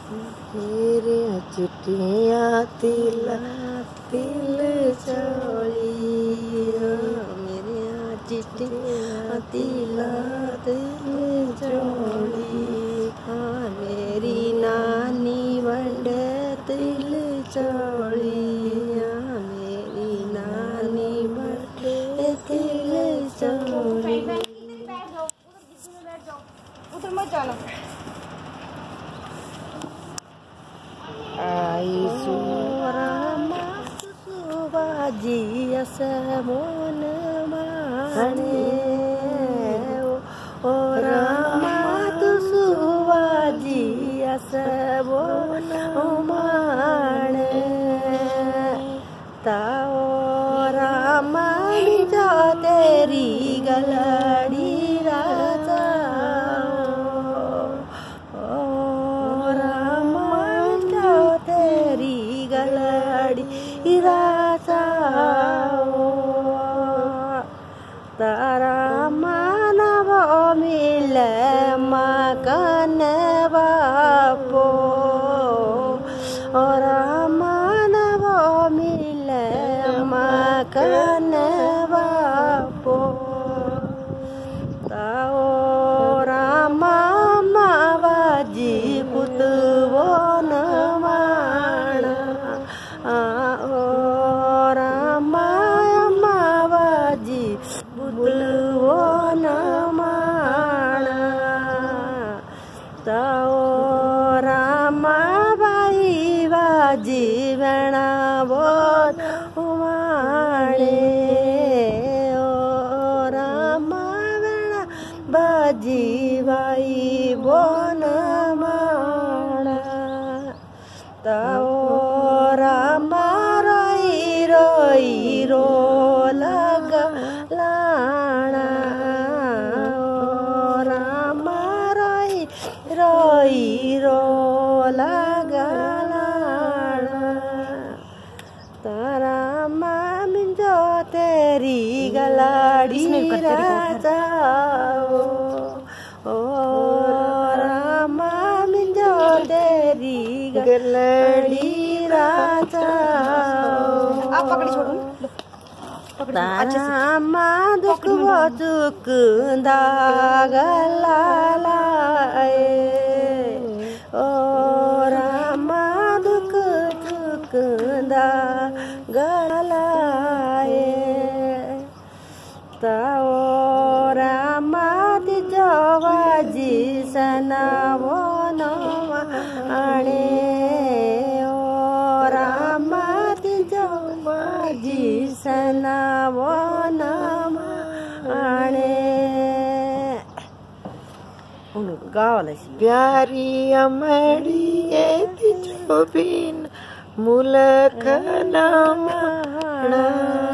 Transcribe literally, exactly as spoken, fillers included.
मेरे चुटिया तिल तिल चोली मेरे चुटिया तिल तिल चोली हाँ मेरी नानी बंडे तिल चोली हाँ मेरी नानी बंडे तिल चोली। उधर मत जाना। आई सुरामा सुबाजी असमोन माने ओ रामा तु सुबाजी असमोन माने ताओ रामा जो तेरी गलड़ी राजा गलड़ी राजा तारा मानव मिल मकन बापो और मानव मिल मकन बापो ताओ रामा बाजी पुतवो न बुलवो न माना ताओ रामा बाई बाजी बना बोल माणे ओ रामा बना बाजी बाई बोल माना ताओ रामा रोई रोई रो लगा लाना रामा रोई रोई रो लगा लाना तारा मामिन जो तेरी गलाड़ी राजा ओ रामा मिन जो तेरी गलाड़ी राजा आप पकड़ी छोड़ो तारा दुख वो दुख दागलाए ओ रामा दुख दुख दागलाए ताओ रामा तिजो बाजी सनावो न आणे ओ रामा तिजो बाजी सनावो न आणे गावला प्यारी अमड़ी तिजो बिन मुलख न माणा।